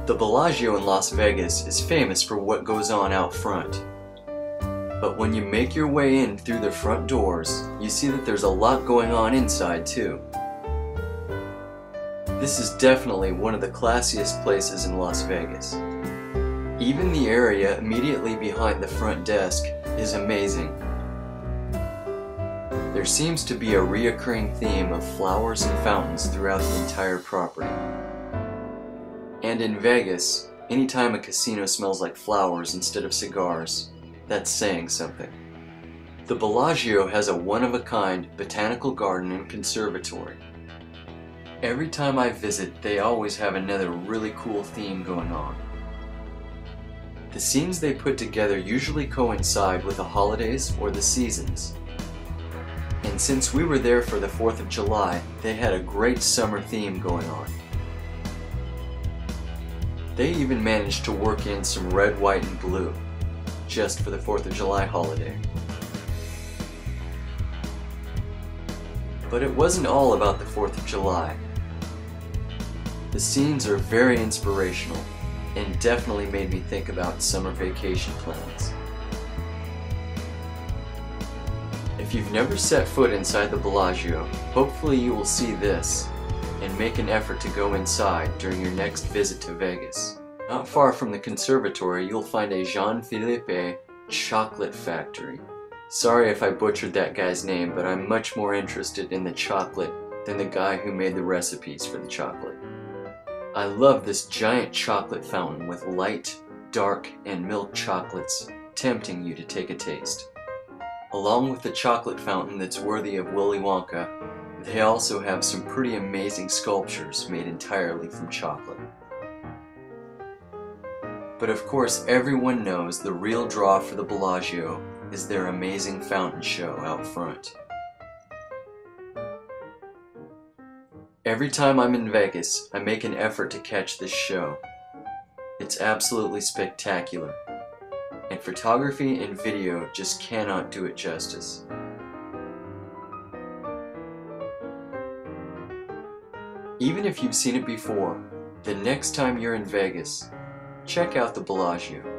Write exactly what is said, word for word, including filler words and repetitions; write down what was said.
The Bellagio in Las Vegas is famous for what goes on out front. But when you make your way in through the front doors, you see that there's a lot going on inside too. This is definitely one of the classiest places in Las Vegas. Even the area immediately behind the front desk is amazing. There seems to be a reoccurring theme of flowers and fountains throughout the entire property. And in Vegas, anytime a casino smells like flowers instead of cigars, that's saying something. The Bellagio has a one-of-a-kind botanical garden and conservatory. Every time I visit, they always have another really cool theme going on. The scenes they put together usually coincide with the holidays or the seasons. And since we were there for the fourth of July, they had a great summer theme going on. They even managed to work in some red, white, and blue, just for the fourth of July holiday. But it wasn't all about the fourth of July. The scenes are very inspirational and definitely made me think about summer vacation plans. If you've never set foot inside the Bellagio, hopefully you will see this and make an effort to go inside during your next visit to Vegas. Not far from the conservatory, you'll find a Jean-Philippe chocolate factory. Sorry if I butchered that guy's name, but I'm much more interested in the chocolate than the guy who made the recipes for the chocolate. I love this giant chocolate fountain with light, dark, and milk chocolates tempting you to take a taste. Along with the chocolate fountain that's worthy of Willy Wonka, they also have some pretty amazing sculptures made entirely from chocolate. But of course, everyone knows the real draw for the Bellagio is their amazing fountain show out front. Every time I'm in Vegas, I make an effort to catch this show. It's absolutely spectacular, and photography and video just cannot do it justice. Even if you've seen it before, the next time you're in Vegas, check out the Bellagio.